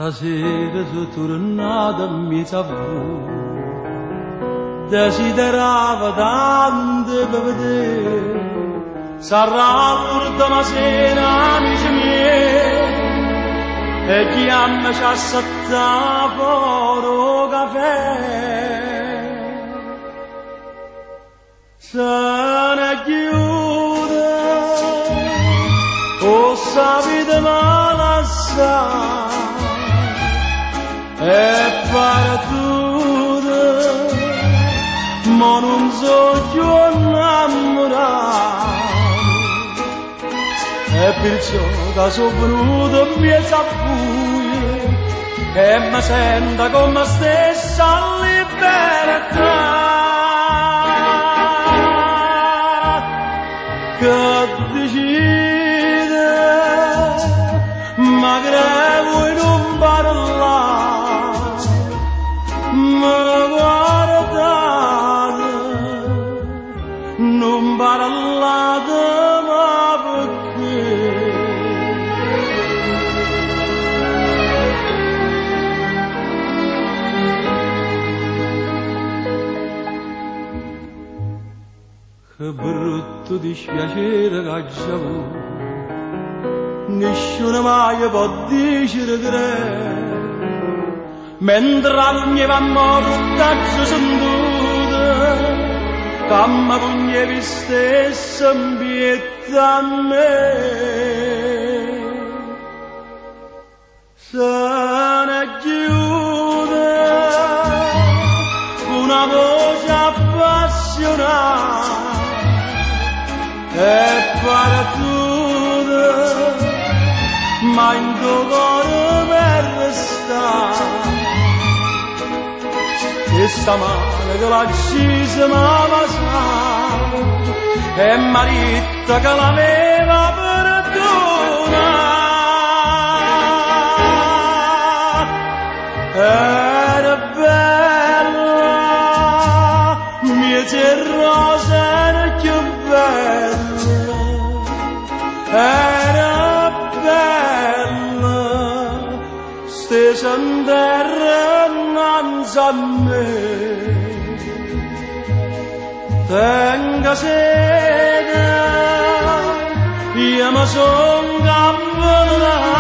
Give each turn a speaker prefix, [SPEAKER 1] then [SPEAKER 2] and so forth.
[SPEAKER 1] Stasera sono tornata a mezza desiderava tanto per vedere sarà l'ultima sera amici miei e chiamaci a sottavoro caffè se ne chiude o sapete malassa e pare tutto ma non so più innamorato e perciò che sono venuto in mezzo a buio e mi sento come stessa libertà che decide ma credo in un parlare ma guardate non parlate ma perché che brutto dispiacere che c'è avuto nessuno mai può dire che mentre al mio amore t'ho sentito che mi pugnevi stesso in pietà a me se ne chiude una voce appassionata e pare tutto ma in tuo cuore per restare e stamane che l'accisa m'ha e marita che l'aveva perdonata era bella mia rosa era più bella era bella stesa in terra innanzi a me tenga sede io mi son camminato